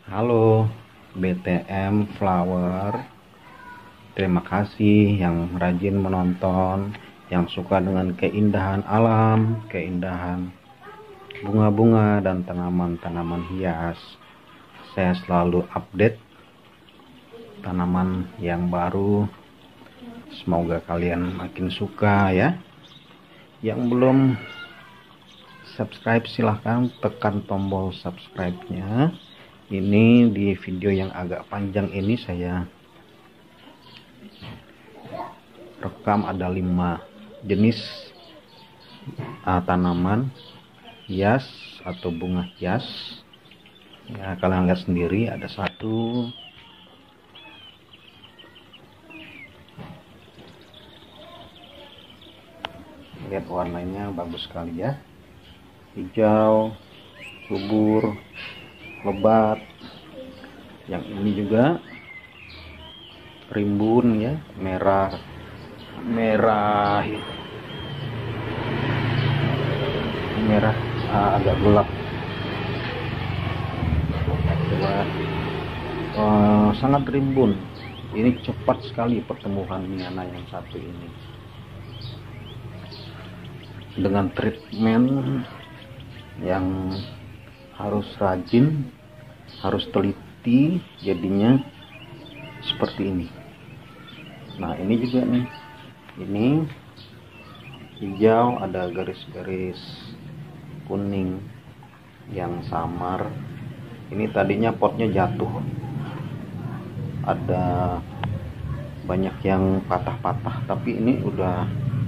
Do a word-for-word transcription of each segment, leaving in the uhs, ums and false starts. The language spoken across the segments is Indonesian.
Halo B T M Flower, terima kasih yang rajin menonton, yang suka dengan keindahan alam, keindahan bunga-bunga dan tanaman-tanaman hias. Saya selalu update tanaman yang baru. Semoga kalian makin suka ya. Yang belum subscribe silahkan tekan tombol subscribe-nya. Ini di video yang agak panjang ini saya rekam ada lima jenis uh, tanaman hias atau bunga hias ya. Kalian lihat sendiri, ada satu, lihat warnanya bagus sekali ya, hijau subur lebat. Yang ini juga rimbun ya, merah merah merah uh, agak gelap. Uh, sangat rimbun. Ini cepat sekali pertumbuhannya. Nah, yang satu ini dengan treatment yang harus rajin, harus teliti, jadinya seperti ini. Nah, ini juga nih, ini hijau ada garis-garis kuning yang samar. Ini tadinya potnya jatuh, ada banyak yang patah-patah, tapi ini udah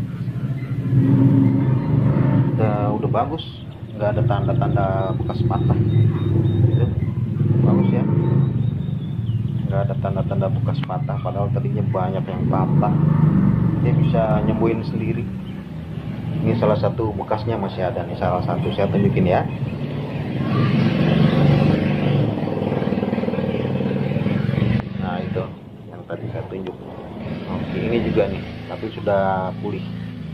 udah udah bagus, nggak ada tanda-tanda bekas patah. Itu bagus ya, nggak ada tanda-tanda bekas patah, padahal tadinya banyak yang patah. Dia bisa nyembuhin sendiri. Ini salah satu bekasnya masih ada nih, salah satu saya tunjukin ya. Nah, itu yang tadi saya tunjuk. Oke, ini juga nih, tapi sudah pulih.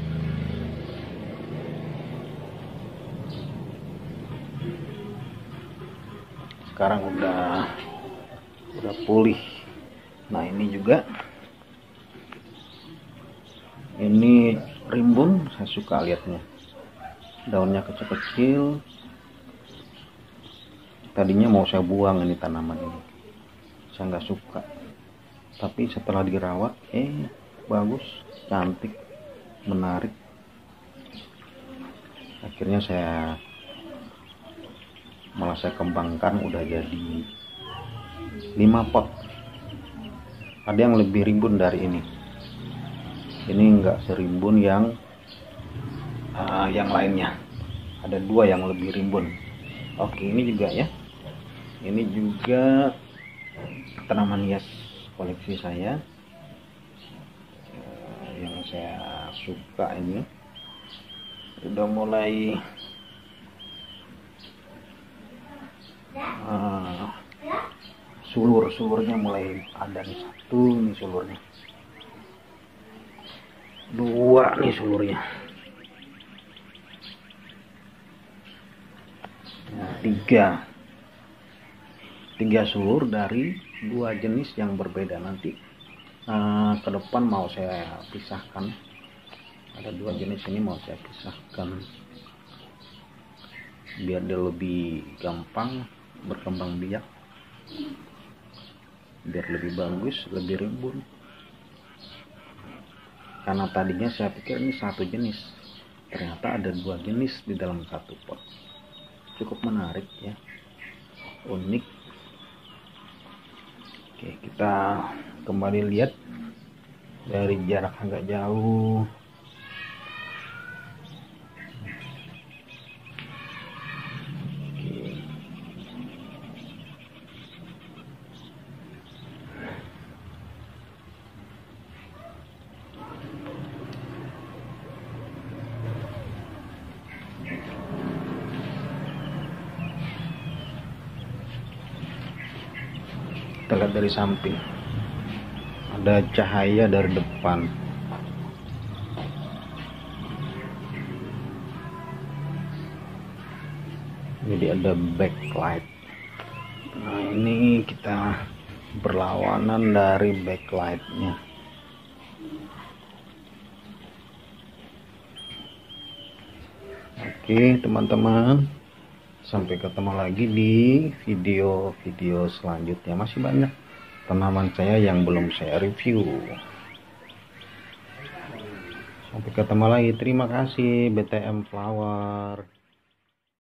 Sekarang udah udah pulih. Nah, ini juga, ini rimbun, saya suka lihatnya, daunnya kecil-kecil. Tadinya mau saya buang ini tanaman ini, saya nggak suka, tapi setelah dirawat eh bagus, cantik, menarik. Akhirnya saya malah saya kembangkan, udah jadi lima pot. Ada yang lebih rimbun dari ini. Ini enggak serimbun yang uh, yang lainnya. Ada dua yang lebih rimbun. Oke, ini juga ya. Ini juga tanaman hias koleksi saya, uh, yang saya suka. Ini udah mulai uh, sulur-sulurnya mulai ada nih, satu nih sulurnya, dua nih sulurnya, nah, tiga tiga sulur dari dua jenis yang berbeda. Nanti uh, ke depan mau saya pisahkan, ada dua jenis ini mau saya pisahkan biar dia lebih gampang berkembang biak, biar lebih bagus, lebih rimbun. Karena tadinya saya pikir ini satu jenis, ternyata ada dua jenis di dalam satu pot. Cukup menarik ya, unik. Oke, kita kembali lihat dari jarak agak jauh. Kita lihat dari samping, ada cahaya dari depan. Jadi ada backlight. Nah, ini kita berlawanan dari backlightnya. Oke teman-teman, sampai ketemu lagi di video-video selanjutnya. Masih banyak tanaman saya yang belum saya review. Sampai ketemu lagi. Terima kasih B T M Flower.